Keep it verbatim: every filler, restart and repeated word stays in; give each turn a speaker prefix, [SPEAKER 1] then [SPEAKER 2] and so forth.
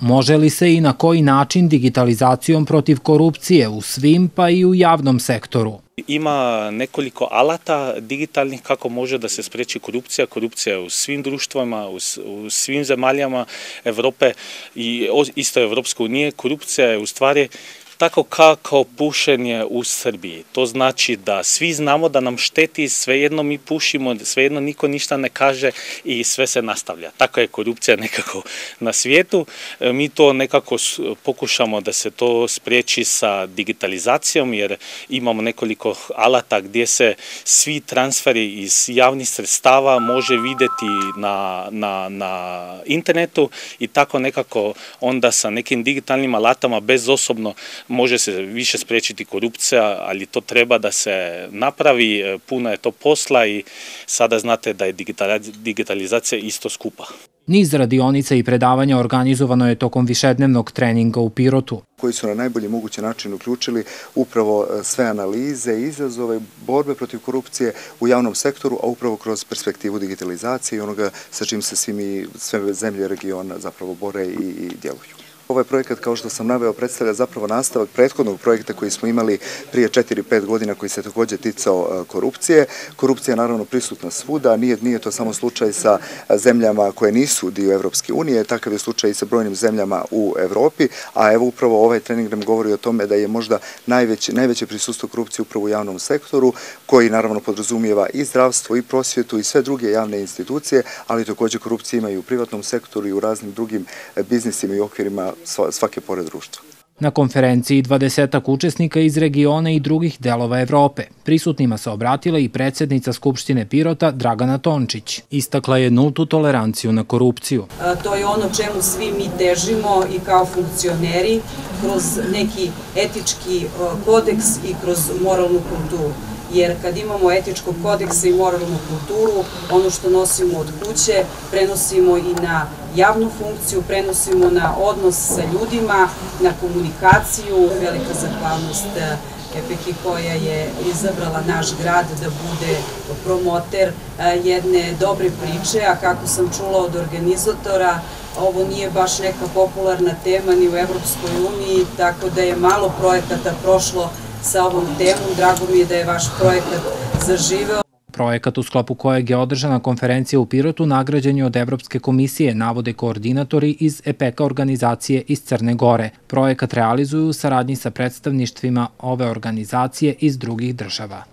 [SPEAKER 1] Može li se i na koji način digitalizacijom protiv korupcije u svim pa i u javnom sektoru?
[SPEAKER 2] Ima nekoliko alata digitalnih kako može da se spreči korupcija. Korupcija je u svim društvima, u svim zemaljama Evrope i isto Evropske unije. Korupcija je u stvari tako kao pušenje u Srbiji. To znači da svi znamo da nam šteti, svejedno mi pušimo, svejedno niko ništa ne kaže i sve se nastavlja. Tako je korupcija nekako na svijetu. Mi to nekako pokušamo da se to spriječi sa digitalizacijom, jer imamo nekoliko alata gdje se svi transferi iz javnih sredstava može vidjeti na, na, na internetu i tako nekako onda sa nekim digitalnim alatama bezosobno može se više spriječiti korupcija, ali to treba da se napravi, puno je to posla i sada znate da je digitalizacija isto skupa.
[SPEAKER 1] Niz radionica i predavanja organizovano je tokom višednevnog treninga u Pirotu,
[SPEAKER 3] koji su na najbolji mogući način uključili upravo sve analize, izazove, borbe protiv korupcije u javnom sektoru, a upravo kroz perspektivu digitalizacije i onoga sa čim se svi mi, sve zemlje regiona zapravo bore i, i djeluju. Ovaj projekat, kao što sam naveo, predstavlja zapravo nastavak prethodnog projekta koji smo imali prije četiri pet godina koji se također ticao korupcije. Korupcija je naravno prisutna svuda, nije, nije to samo slučaj sa zemljama koje nisu dio Evropske unije, takav je slučaj i sa brojnim zemljama u Evropi, a evo upravo ovaj trening nam govori o tome da je možda najveće, najveće prisustvo korupcije upravo u javnom sektoru, koji naravno podrazumijeva i zdravstvo, i prosvjetu, i sve druge javne institucije, ali također korupcija ima i u privatnom sektoru i u raznim drugim biznisima i okvirima svake pore društva.
[SPEAKER 1] Na konferenciji dvadesetak učesnika iz regiona i drugih delova Evrope. Prisutnima se obratila i predsjednica Skupštine Pirota Dragana Tončić. Istakla je nultu toleranciju na korupciju.
[SPEAKER 4] To je ono čemu svi mi težimo i kao funkcioneri kroz neki etički kodeks i kroz moralnu kulturu. Jer kad imamo etičkog kodeksa i moralnu kulturu, ono što nosimo od kuće prenosimo i na javnu funkciju, prenosimo na odnos sa ljudima, na komunikaciju. Velika zahvalnost Epeki koja je izabrala naš grad da bude promoter jedne dobre priče, a kako sam čula od organizatora, ovo nije baš neka popularna tema ni u Evropskoj uniji, tako da je malo projekata prošlo sa ovom temom. Drago mi je da je vaš projekat zaživeo.
[SPEAKER 1] Projekat u sklopu kojeg je održana konferencija u Pirotu nagrađen je od Evropske komisije, navode koordinatori iz Epeka organizacije iz Crne Gore. Projekat realizuju u saradnji sa predstavništvima ove organizacije iz drugih država.